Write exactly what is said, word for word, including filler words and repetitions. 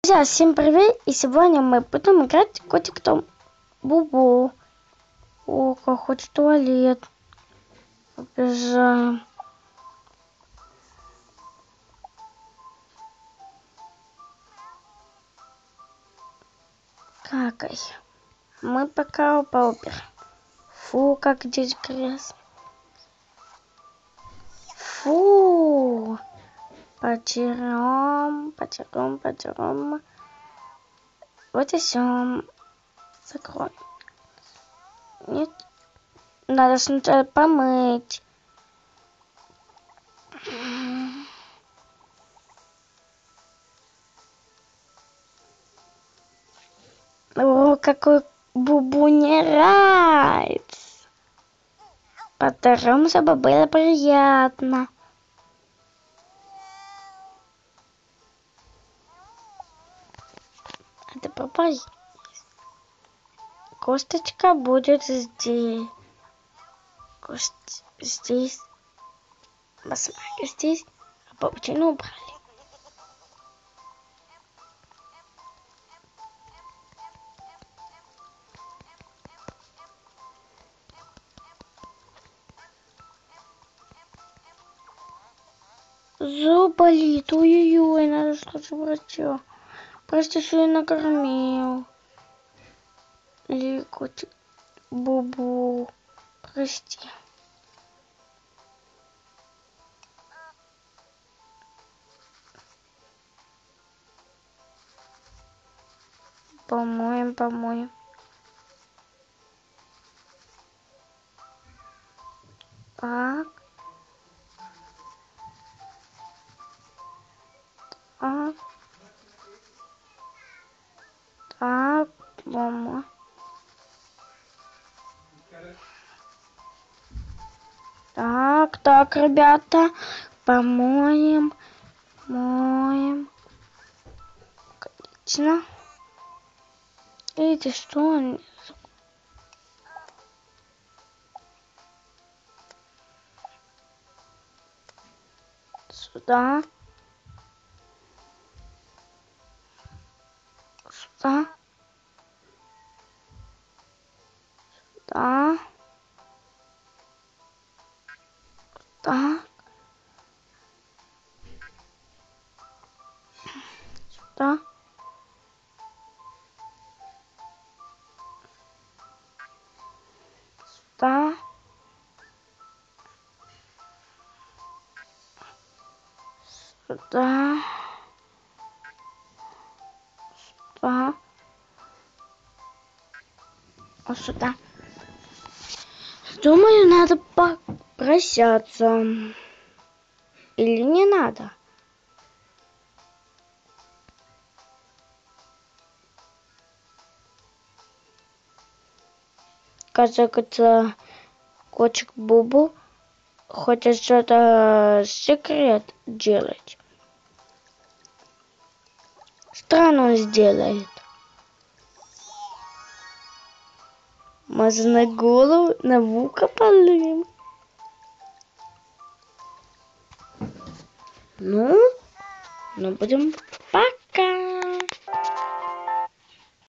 Друзья, всем привет! И сегодня мы будем играть в котик Том. Бубу. О, как хочет в туалет. Побежаем. Какай. Мы пока поубер. Фу, как здесь грязно. Фу. Потерем, потерем, потерем. Вот и все. Закроем. Нет. Надо сначала помыть. О, какой Бубу не нравится. Потором, чтобы было приятно. Это попасть. Косточка будет здесь. Кость здесь. Басмака здесь. А паутину убрали. Зуб болит. Ой-ой-ой, надо срочно к врачу. Прости, что я накормил. Или котик Бубу. Прости. Помоем, помоем. Так. А. Так, мама. Так, так, ребята, помоем, моем. Отлично. Видите, что он... Сюда. Сюда. Сюда. Так. Сюда. Сюда. Сюда. Сюда. Вот сюда. Думаю, надо попрощаться. Или не надо? Кажется, котик Бубу хочет что-то секрет делать. Странно он сделает. Можно на голову, на ухо полым. Ну, ну будем пока.